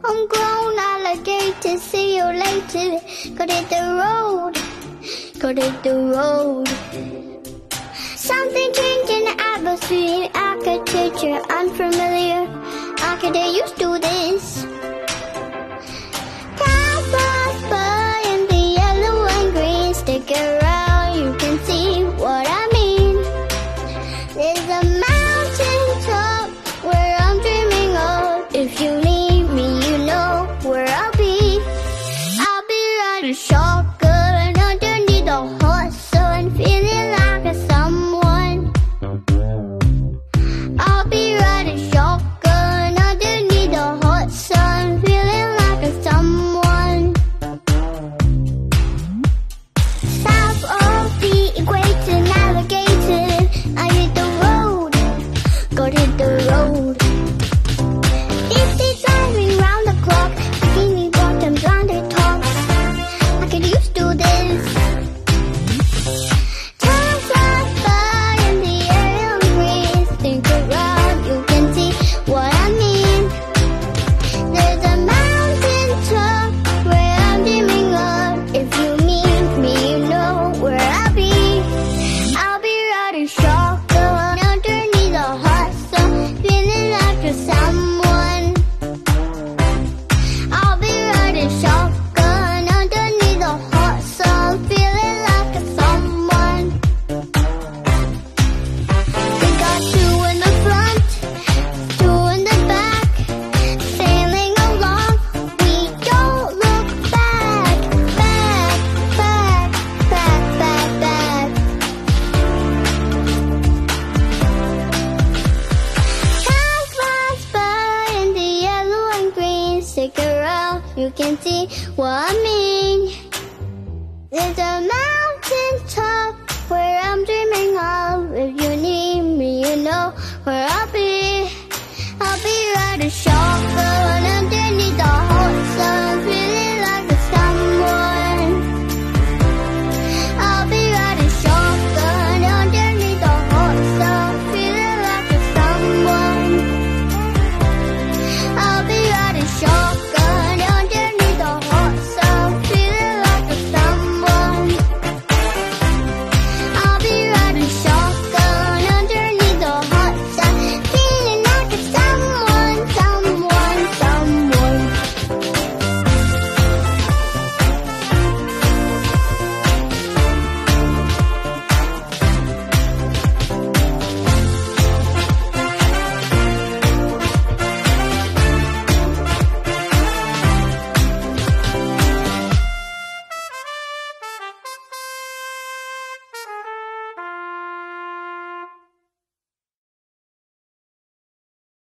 Homegrown alligator, see you later. Go to the road, go to the road. Something changed in the atmosphere, architecture unfamiliar. I could get used to this. Time flies by in the yellow and green. Stick around, you can see what I mean. There's a mountain top where I'm dreaming of. If you need me, you know where I'll be. I'll be riding shotgun underneath the hot sun, feeling like a someone. I'll be riding shotgun underneath the hot sun, feeling like a someone. South of the equator, navigator, I hit the road, go to the road. This is driving round the clock, bikini bottom, blinded tops. I get used to this. Time flies by in the air and breeze. Think around, you can see what I mean. There's a mountain top where I'm dreaming of. If you need me, you know where I'll be. I'll be riding shotgun underneath the hot sun, feeling like a someone. I'll be riding shotgun underneath the hot sun, feeling like a someone. We got two in the front, two in the back, sailing along. We don't look back, back, back, back, back, back. Time flies by in the yellow and green. Stick around, you can see what